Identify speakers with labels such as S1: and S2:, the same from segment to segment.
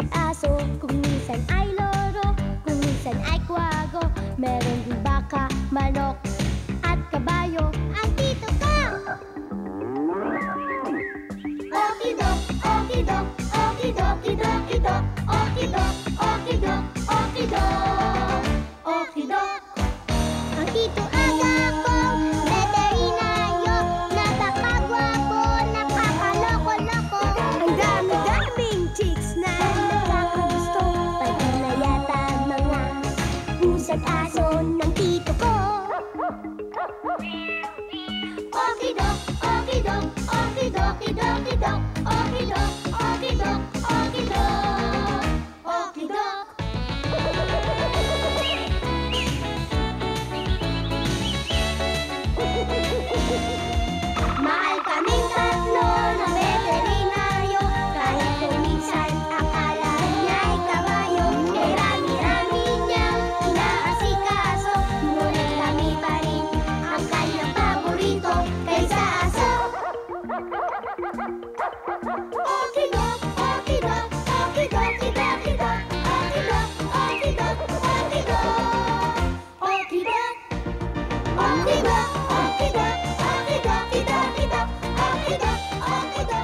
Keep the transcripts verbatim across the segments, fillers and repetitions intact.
S1: pusa't aso, kung minsan ay loro, kung minsan ay kwago. Meron din baka, manok, at kabayo. Ang tito ko! Okidok, okidok, okidok, okidok, okidok, okidok, okidok, okidok, okidok. Ang tito aga ko, veterinaryo, napakagwapo, nakakaloko-loko. Ang dami-daming chicks na nakakagusto, pati na yata mga pusa't aso ng tito ko. Okidok, okidok, okidok, okidok, okidok, okidok, okidok, okidok, okidok. Mahal kaming tatlo ng veterinaryo, kahit kung minsan akala niya'y kabayo. Eh rami-rami niyang inaasikaso, ngunit kami pa rin ang kanyang paborito kaysa aso. Okidok, okidok, okidok, okidok, okidok, okidok, okidok, okidok, okidok, okidok, okidok, okidok, okidok, okidok, okidok.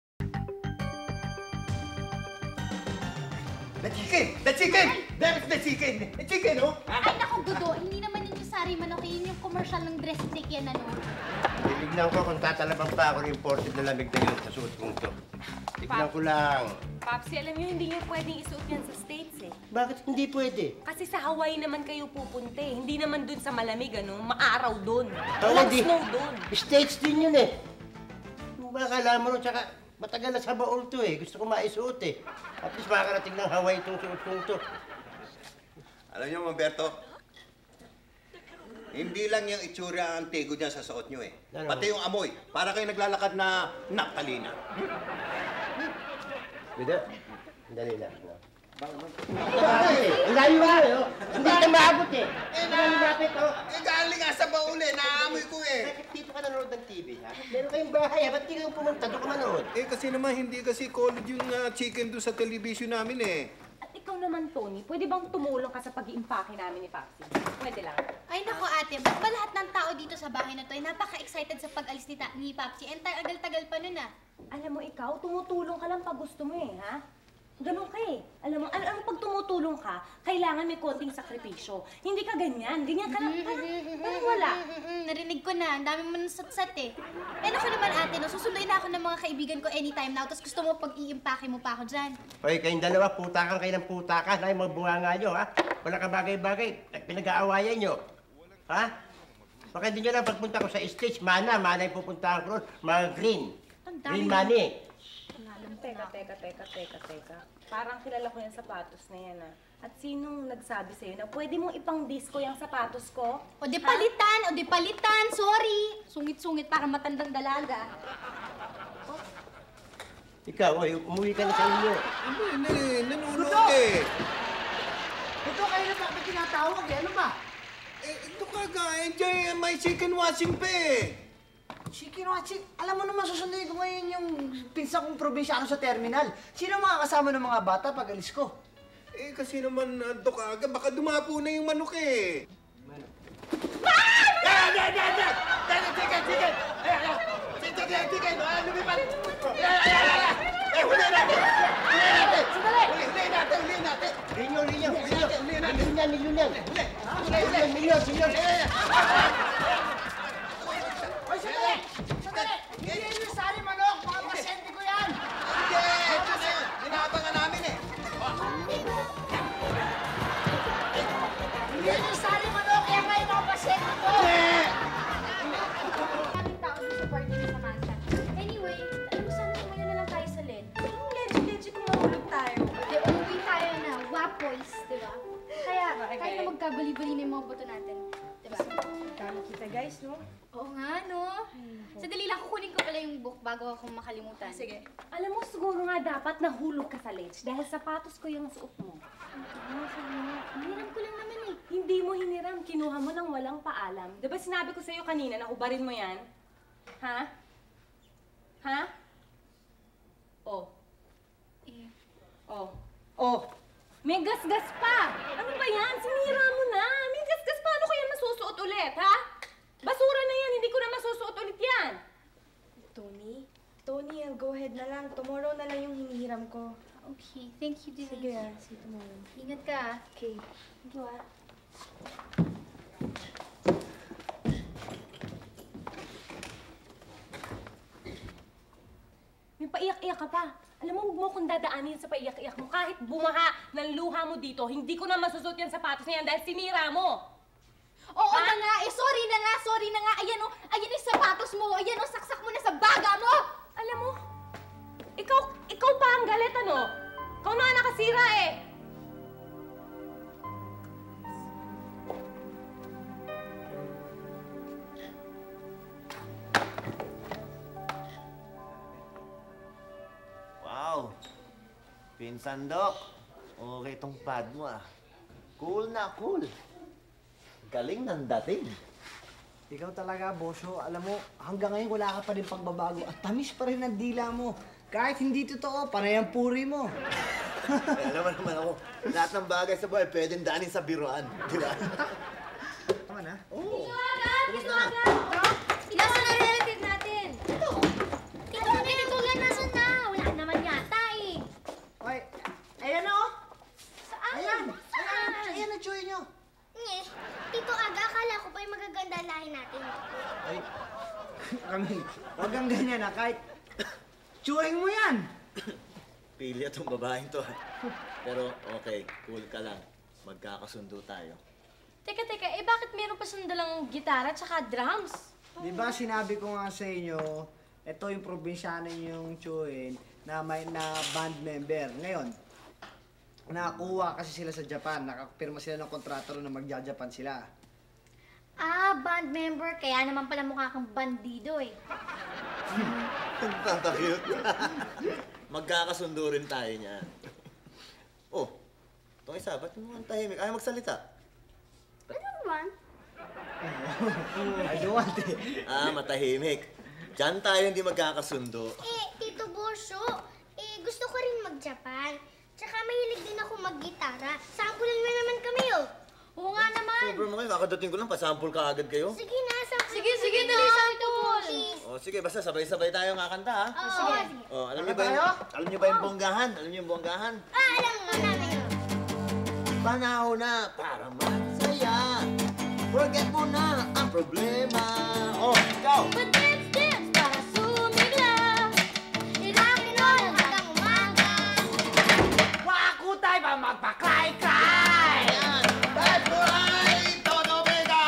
S2: The chicken! The chicken! There's the chicken! The chicken, oh!
S3: Ay, naku, Dudo. Hindi naman yun yung sari manok. Yun yung commercial ng dress stick yan, ano?
S2: Titignan ko kung tatalabang pa ako ng imported na lamig na yun sa suot kong to. Tignan ko lang.
S4: Papsi, alam niyo, hindi niyo pwedeng isuot yan sa States eh.
S2: Bakit hindi pwede?
S4: Kasi sa Hawaii naman kayo pupunta eh. Hindi naman dun sa malamig, ano? Maaraw dun.
S2: Oh,
S4: Walang
S2: hindi.
S4: snow dun.
S2: States din yun eh. Baka alam mo rin, tsaka matagal na sa baul to eh. Gusto ko maisuot eh. At least makakarating ng Hawaii itong suot kong to.
S5: Alam niyo, Mamberto, hindi lang yung itsura ang tigo dyan sa suot niyo eh.
S2: Ano?
S5: Pati yung amoy. Para kayo naglalakad na naptalina.
S2: Bida, dali lang. No? Bakit eh? Ang layo nga eh. Oh. Hindi ka maabot eh.
S5: Eh,
S2: Ang layo bakit oh.
S5: Eh, galing nga sa baul eh. Naamoy ko eh.
S2: Bakit dito ka nanonood ng T V ha? Meron kayong bahay ha? Ba't di kayo pumunta? Doon ka manood.
S5: Eh, kasi naman hindi kasi college yung uh, chicken doon sa television namin eh.
S4: At ikaw naman, Tony, pwede bang tumulong ka sa pag-iimpake namin ni Papsi? Pwede lang.
S3: Ay, naku, ate. Ba't ba lahat ng tao dito sa bahay na to ay napaka-excited sa pag-alis ni, ta- ni Papsi? And tagal-tagal pa nun, ah.
S4: Alam mo, ikaw, tumutulong ka lang pag gusto mo eh, ha? Ganun ka eh. Alam mo, al alam mo, pag tumutulong ka, kailangan may konting sakripisyo. Hindi ka ganyan. Ganyan ka lang, parang, parang wala.
S3: Narinig ko na. Ang dami mo nang sat-sat, eh. Eh, naku naman, ate, no? Susunduin na ako ng mga kaibigan ko anytime now. Tapos gusto mo pag-iimpake mo pa ako dyan.
S2: Hoy, kayong dalawa, putakan kayo ng putakan. Ay, mga bunganga nyo, ha? Wala ka bagay-bagay. Pinag-aawayan nyo. Ha? Baka hindi nyo lang pagpunta ko sa stage, mana, mana yung pupuntahan ko ron. Mga green. Green money.
S4: Teka, teka, teka, teka, teka. Parang kilala ko yung sapatos na yan, ah. At sinong nagsabi sa'yo na pwede mong ipang-disco yung sapatos ko?
S3: O di palitan, o di palitan, sorry. Sungit-sungit para matandang dalaga.
S2: Ikaw, oy, umuwi ka na sa inyo.
S5: Hindi, hindi. Nanunod eh.
S6: Ito kayo na bakit tinatawag eh? Ano ba?
S5: Eh, ito ka ga. Enjoy my chicken washing pa eh.
S6: Chicken watching. Alam mo naman, susunduin ko ngayon yung pinsan kong probinsyano sa terminal. Sino mga kasama ng mga bata pag alis ko?
S5: Eh, kasi naman, ito ka aga. Baka dumapo na yung manok eh.
S2: Yan, yan, yan, yan! Yan, chicken, chicken! Ayan, chicken, chicken! Ah, lumipad! Ayan, ayan, ayan! Eh, huli natin! Huli natin! Sandali! Huli, huli natin, huli natin! Linyo, linyo, linyo! Huli natin! Milyon yan, milyon yan! Huli! Huli, milyon, milyon! Ayan, ayan!
S6: Hoy, sandali! Sandali! Hindi yun yung sari manok! Mga pasyente ko yan!
S5: Hindi! Ito na yun! Inaabangan namin eh!
S6: Hindi yun yung sari manok! Kaya kayo mga pasyente ko!
S3: Maraming tao dito sa party ni Samantha. Anyway, alam mo, sana tumayo na lang tayo sa L E D.
S4: Yung legit-legit kung mahulog tayo.
S3: Di, umuwi tayo na, wapoys, di ba? Kaya, kahit na magkabali-bali na yung mga boto natin. Di ba?
S4: Kala kita, guys, no?
S3: Oo nga, no? Sandali lang, kukunin ko pala yung book bago ako makalimutan. Sige.
S4: Alam mo, siguro nga dapat nahulog ka sa ledge dahil sapatos ko yung suot mo.
S3: Hiniram ko lang naman eh.
S4: Hindi mo hiniram, kinuha mo nang walang paalam. Di ba sinabi ko sa'yo kanina na ubarin mo yan? Ha? Ha? Oh.
S3: Eh,
S4: Oh. Oh, may gasgas pa. Ano ba yan? Sinira mo na. May gasgas pa. Ano kaya masusuot ulit, ha? Basura na yan. Hindi ko na masusuot ulit yan.
S7: Tony? Tony, I'll go ahead na lang. Tomorrow na lang yung hinihiram ko.
S3: Okay, thank you, Denise.
S7: Sige, ah. See you tomorrow.
S3: Ingat ka, ah.
S7: Okay. Thank you, ah.
S4: May paiyak-iyak ka pa. Alam mo, huwag mo akong dadaanin sa paiyak-iyak mo. Kahit bumaha ng luha mo dito, hindi ko na masusuot yung sapatos na yan dahil sinira mo.
S3: Oo na nga, eh, sorry na nga, sorry na nga. Ayan o, ayan yung sapatos mo. Ayan o, saksak mo na sa baga mo.
S4: Alam mo, ikaw, ikaw pa ang galit, ano? Ikaw na nakasira eh.
S2: Wow! Pinsan, Dok. Okay tong pad mo, ah. Cool na, cool. Galing ng dating.
S6: Ikaw talaga, Bosyo. Alam mo, hanggang ngayon wala ka pa rin pagbabago at tamis pa rin ang dila mo. Kahit hindi totoo, panay ang puri mo.
S2: Eh, alam mo naman ako, lahat ng bagay sa buhay pwedeng daanin sa biruan. Di ba?
S6: Tama na.
S2: Oo.
S3: Gusto agad! Nasaan ang relative natin? Ito. Ito, ito lang nasan na. Wala naman yata eh.
S6: Ay, ayan na, oh.
S3: Saan?
S6: Ayan.
S3: Saan?
S6: Ayan na, Joy nyo.
S1: Nye, Tito Aga, akala ko pa yung magaganda ang lahi natin.
S6: Ay, kami, huwag kang ganyan, ha. Kahit chewing mo yan.
S2: Pili itong babaeng to, ha. Pero okay, cool ka lang. Magkakasundo tayo.
S3: Teka, teka, eh bakit meron pa sandalang gitara at saka drums?
S6: Di ba sinabi ko nga sa inyo, ito yung probinsyano yung chewing na may na band member. Ngayon, nakakuha kasi sila sa Japan. Nakapirma sila ng kontrato na magja-Japan sila.
S3: Ah, band member. Kaya naman pala mukha kang bandido eh.
S2: Tatakot. Magkakasundo rin tayo niyan. Oh, itong isa, ba't mo ang tahimik? Ayaw magsalita.
S1: Ano naman?
S6: I don't want it.
S2: Ah, matahimik. Diyan tayo hindi magkakasundo.
S1: Eh, Tito Bosyo, eh, gusto ko rin mag-Japan. Tsaka mahilig din ako mag-gitara. Sampulan mo naman kami, oh.
S3: Oo nga naman.
S2: Sobrang mga kakadating ko lang, pasample ka agad kayo.
S1: Sige na, sampulan.
S3: Sige, sige na. Ito,
S1: Please.
S2: Oh, sige, basta sabay-sabay tayo kakanta, ha?
S1: Oo,
S3: sige.
S1: sige.
S2: Oh, alam niyo ba yung, alam niyo ba yung bonggahan? Alam niyo yung bonggahan?
S1: Ah, alam mo namin yun.
S2: Panahon na para magsaya. Forget mo na ang problema. Oh, ikaw!
S3: But dance, dance para sumigla.
S1: Ilakin mo hanggang umaga.
S6: Waku tayo ba magpa-cry-cry?
S2: Ayan! Bad boy! Todo bega!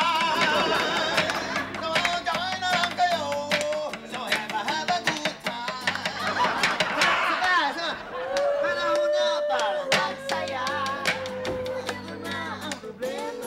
S2: Tumagawin na lang kayo. So have a, have a good time. Sige, sige. Panahon na para magsaya. Forget mo na ang problema.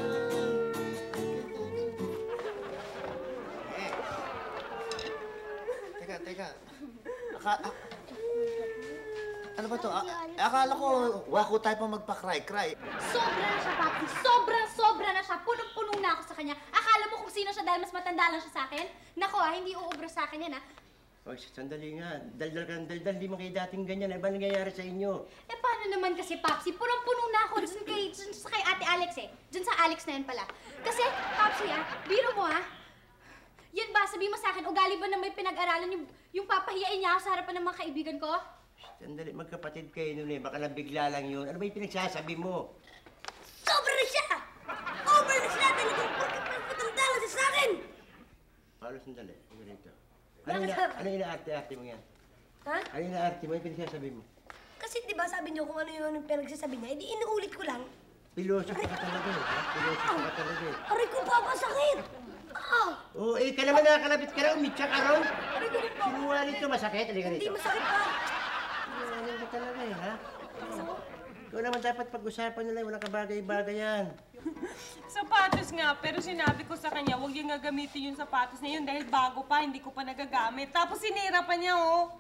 S2: Teka, teka. Aka, a- ano ba to? A- akala ko, wako tayo pa magpa-cry-cry.
S3: Sobra na siya, Papi. Sobrang sobra na siya. Punong-puno na ako sa kanya. Akala mo kung sino siya dahil mas matanda lang siya sa akin? Nako ah, hindi uubra sa akin yan ah.
S8: Wag, sandali nga. Daldal ka ng daldal. Di mo kayo dating ganyan. Ano ba nangyayari sa inyo?
S3: Eh paano naman kasi, Papsi? Punong-puno na ako dyan kay, dyan sa kay Ate Alex eh. Dyan sa Alex na yan pala. Kasi, Papsi ah, biro mo ah. Yan ba, sabi mo sa akin, ugali ba na may pinag-aralan yung, yung papahiyain niya ako sa harapan ng mga kaibigan ko?
S8: Sandali, magkapatid kayo nun eh. Baka lang bigla lang yun. Ano ba yung pinagsasabi mo?
S3: Sobra na siya! Over na siya! Talagang porkit mas matanda lang siya sa akin!
S8: Paolo, sandali. Ano ganito? Ano yung, ano yung arte-arte mo yan?
S7: Ha?
S8: Ano yung arte mo? Yung pinagsasabi mo?
S7: Kasi di ba sabi niyo kung ano yung pinagsasabi niya, edi inuulit ko lang.
S8: Pilosopo ka talaga eh. ha? Pilosopo ka talaga eh.
S7: Aray ko pa, masakit! Ah!
S8: Oo, eh, ka naman nakakalapit ka na. Umitsa ka ron. Sinungaling to, masakit. Halika
S7: Hindi
S8: rito.
S7: masakit pa.
S8: Sinungaling ka talaga eh, ha? Ikaw naman dapat pag-usapan nila. Walang kabagay-bagay yan.
S4: Sapatos nga, pero sinabi ko sa kanya, huwag yung gagamitin yung sapatos na yun dahil bago pa, hindi ko pa nagagamit. Tapos sinira pa niya, oh.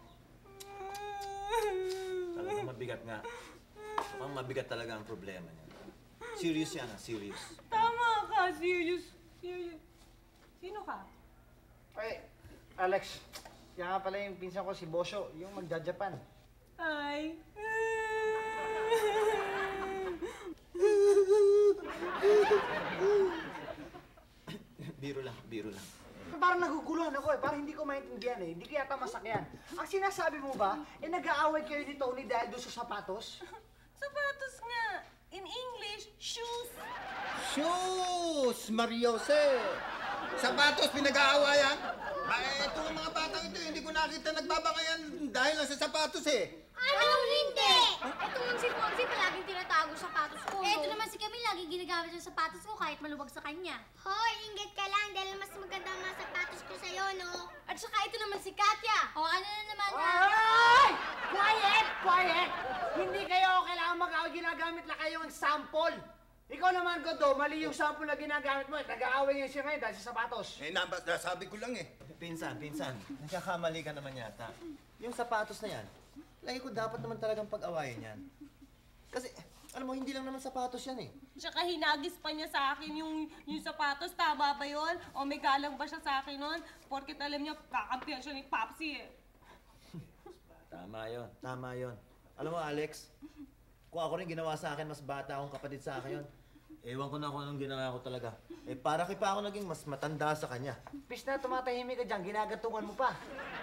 S2: Talagang mabigat nga. Mukhang mabigat talaga ang problema niya. Serious yan, ah, serious.
S4: Tama ka, serious. Serious. Sino ka?
S6: Ay, Alex, yan nga pala yung pinsan ko si Bosyo, yung magja-Japan.
S4: Hi.
S5: Biro lang, biro lang.
S6: Parang naguguluhan ako eh. Parang hindi ko maintindihan eh. Hindi ko yata masakyan. Ang sinasabi mo ba, eh nag-aaway kayo ni Tony dahil doon sa sapatos?
S4: Sapatos nga. In English, shoes.
S5: Shoes! Mariose! Sapatos, pinag-aawayan? Ay, itong mga batang ito, hindi ko nakita nagbabangayan dahil lang sa sapatos eh.
S3: Anong hindi? Ito lang si Fonzie, palaging tinatago sapatos ko. Eh, ito naman si Camille, lagi ginagamit yung sapatos ko kahit maluwag sa kanya.
S1: Hoy, inggit ka lang dahil mas maganda ang mga sapatos ko sa'yo, no?
S3: At saka ito naman si Katya. O, ano na naman na?
S6: Ay! Quiet! Quiet! Hindi kayo kailangan mag-aaway. Ginagamit lang kayong sample. Ikaw naman, Godo, mali yung sample na ginagamit mo. Nag-aaway ngayon siya ngayon dahil sa sapatos.
S5: Eh, nabas, nasabi ko lang eh.
S9: Pinsan, pinsan, nagkakamali ka naman yata. Yung sapatos na yan, lagi ko dapat naman talagang pag-awayin yan. Kasi, alam mo, hindi lang naman sapatos yan eh.
S4: Tsaka hinagis pa niya sa akin yung, yung sapatos. Tama ba yun? O may galang ba siya sa akin nun? Porket alam niya, kakampiyan siya ni Popsi eh.
S9: Tama yon, tama yon. Alam mo, Alex, kung ako rin ginawa sa akin, mas bata akong kapatid sa akin yun. Ewan ko na kung anong ginawa ko talaga. Eh, para kay pa ako naging mas matanda sa kanya.
S6: Pis na tumatahimik ka dyan, ginagatungan mo pa.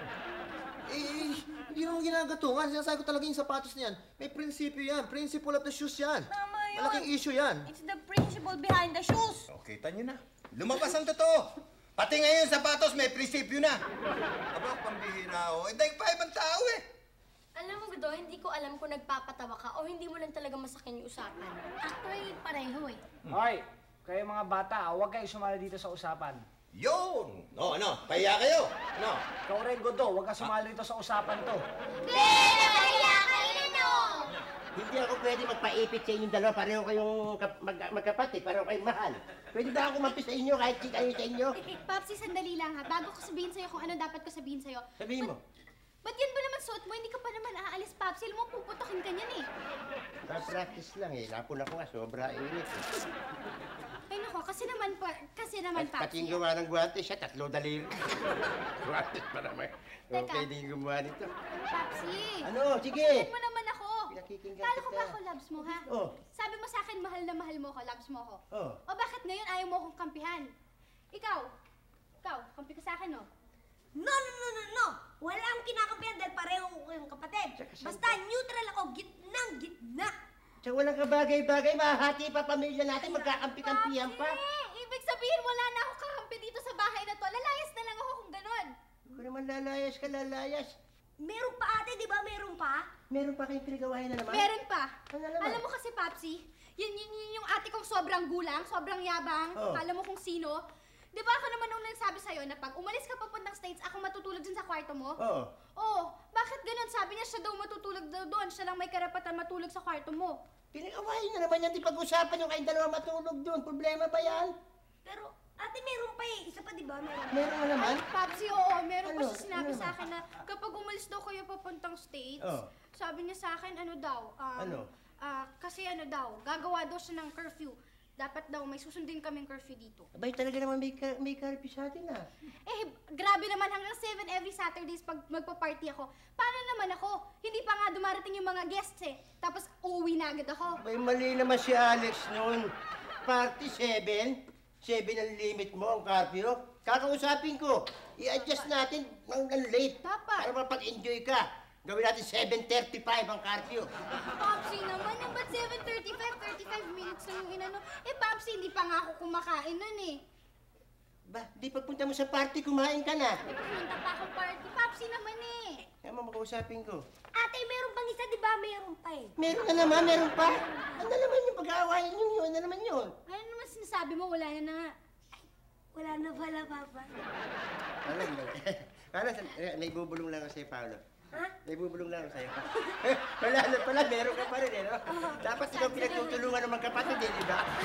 S9: Eh, hindi naman ginagatungan. Sinasabi ko talaga yung sapatos na yan. May prinsipyo yan. Principle of the shoes yan.
S4: Tama yun.
S9: Malaking issue yan.
S4: It's the principle behind the shoes.
S5: O, kita nyo na. Lumabas ang totoo. Pati ngayon sapatos, may prinsipyo na. Aba, pambihira ako. Eh, dahil pa ibang tao eh.
S3: Alam mo, Godo, hindi ko alam kung nagpapatawa ka o hindi mo lang talaga masakin yung usapan. Actually, pareho eh.
S6: Hoy, kayo mga bata, ah, huwag kayo sumali dito sa usapan.
S5: Yun! No, ano? Pahiya kayo? No?
S6: Ikaw rin, Godo, huwag ka sumali dito sa usapan to.
S1: Pero kaya kayo, no?
S8: Hindi ako pwede magpaipit sa inyong dalawa. Pareho kayong kap- mag- magkapatid, pareho kayong mahal. Pwede ba ako kumapis sa inyo kahit chika kayo sa inyo?
S3: Papsi, sandali lang ha. Bago ko sabihin sa'yo kung ano dapat ko sabihin sa'yo.
S8: Sabihin mo.
S3: Ba't yan ba naman suot mo? Hindi ka pa naman aalis, Papsi. Alam mo, puputokin ka niyan eh.
S8: Pa-practice lang eh. Lapon ako nga, sobra init.
S3: Ay nako, kasi naman pa, kasi naman,
S8: At pati
S3: Papsi.
S8: yung gawa ng guwantes siya, tatlo daliri. Guwantes pa naman.
S3: Teka.
S8: Okay din yung gumawa nito.
S3: Papsi.
S8: Ano? Sige.
S3: Pakinggan mo naman ako.
S8: Pinakikinggan
S3: Kala ko
S8: kita.
S3: ba ako loves mo, ha?
S8: Oh.
S3: Sabi mo sa akin, mahal na mahal mo ako, loves mo ako.
S8: Oh.
S3: O bakit ngayon ayaw mo akong kampihan? Ikaw, ikaw, kampi ka sa akin, no?
S1: No, no, no, no, no! Wala akong kinakampihan dahil pareho ko kayong kapatid. Basta neutral ako, gitnang gitna.
S8: Tsaka walang kabagay-bagay, mahati pa pamilya natin, magkakampi-kampihan pa.
S3: Papsi! Ibig sabihin, wala na ako kakampi dito sa bahay na to. Lalayas na lang ako kung ganun.
S8: Hindi ko naman lalayas ka, lalayas.
S1: Meron pa ate, di ba? Meron pa?
S8: Meron pa kayong pinagawain na naman?
S3: Meron pa.
S8: Ano naman?
S3: Alam mo kasi, Papsi, yun, yun, yun yung ate kong sobrang gulang, sobrang yabang.
S8: Oh.
S3: Kala mo kung sino. Di ba ako naman nung nagsabi sa'yo na pag umalis ka papuntang States, ako matutulog dyan sa kwarto mo?
S8: Oo.
S3: Oo. Bakit ganun? Sabi niya siya daw matutulog daw doon. Siya lang may karapatan matulog sa kwarto mo.
S8: Pinagawain na naman yan, di pag-usapan yung kayong dalawa matulog doon. Problema ba yan?
S1: Pero ate, meron pa eh. Isa pa, di ba? Meron.
S8: Meron na naman.
S3: Ay, Papsi, oo. Meron pa
S8: Ano?
S3: siya sinabi
S8: Ano?
S3: sa akin na kapag umalis daw kayo papuntang States,
S8: Oh.
S3: sabi niya sa akin, ano daw, um,
S8: Ano?
S3: ah, kasi ano daw, gagawa daw siya ng curfew. Dapat daw may susundin kaming curfew dito.
S8: Abay, talaga naman may, ka- may karpi sa atin ah.
S3: Eh, grabe naman hanggang seven every Saturdays pag magpa-party ako. Paano naman ako? Hindi pa nga dumarating yung mga guests eh. Tapos uuwi na agad ako.
S8: Abay, mali naman si Alex noon. Party seven. seven ang limit mo, ang curfew. Kakausapin ko. I-adjust natin ang, ang late.
S3: Dapat.
S8: Para mapag-enjoy ka. Gawin natin seven thirty-five ang curfew.
S3: Popsi naman, yung ba't seven thirty-five, thirty-five minutes na yung inano? Eh, Popsi, hindi pa nga ako kumakain nun eh.
S8: Ba, di pagpunta mo sa party, kumain ka na.
S3: Eh, pumunta pa akong party. Popsi naman eh.
S8: Kaya mo makausapin ko.
S1: Ate, meron pang isa, di ba? Meron pa eh.
S8: Meron na naman, meron pa. Ano naman yung pag-aawayan yun, yun na naman yun.
S3: Ano naman sinasabi mo? Wala na na nga.
S1: Wala na pala, Papa.
S8: Alam mo, Paolo, naibubulong lang ako sa'yo, Paolo.
S1: Ha?
S8: Naibubulong lang ako sa'yo. Wala na pala, meron ka pa rin eh, no? Dapat ikaw pinagtutulungan ng magkapatid eh, di ba?